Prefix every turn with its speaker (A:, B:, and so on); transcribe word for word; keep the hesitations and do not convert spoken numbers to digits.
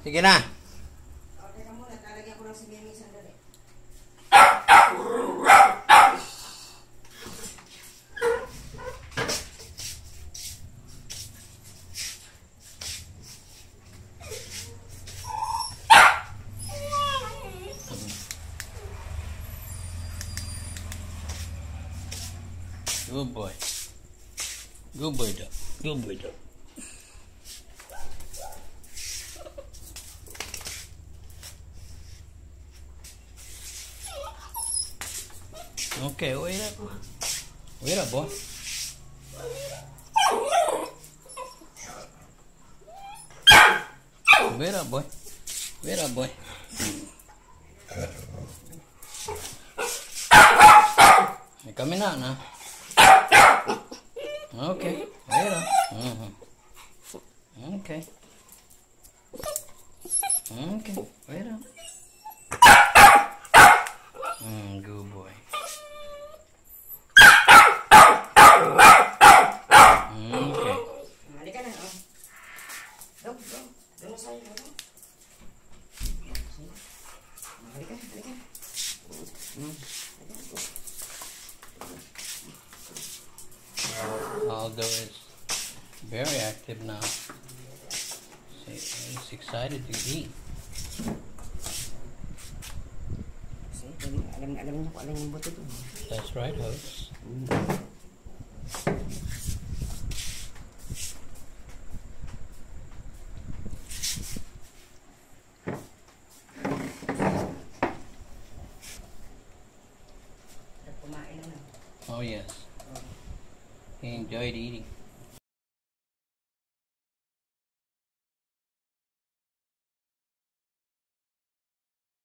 A: Sige na.
B: Okay na muna, talagyan ko lang si Mimi sandali.
A: Good boy. Good boy dog. Good boy dog. Okay, wait up. Wait up, boy. Wait up, boy. Wait up, boy. You're coming out now. Okay, wait up. Mm-hmm. Okay. Okay, wait up. Mm, good boy. Okay.
B: Halika na, oh. Dog, dog. Dog na sa'yo, dog. Halika, halika. Mm.
A: Aldo is very active now. He's excited to eat.
B: Alam na, alam niyo kung alam yung buto doon.
A: That's right, host.
B: Mm. Kumain na.
A: Oh yes. He enjoyed eating.